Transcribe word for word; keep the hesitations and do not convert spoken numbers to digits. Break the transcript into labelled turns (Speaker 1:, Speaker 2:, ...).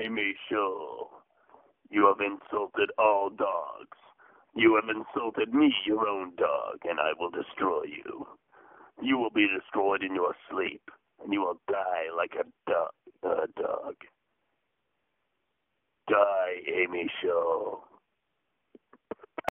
Speaker 1: Amy Shaw. You have insulted all dogs. You have insulted me, your own dog, and I will destroy you. You will be destroyed in your sleep, and you will die like a dog. A dog. Die, Amy Shaw.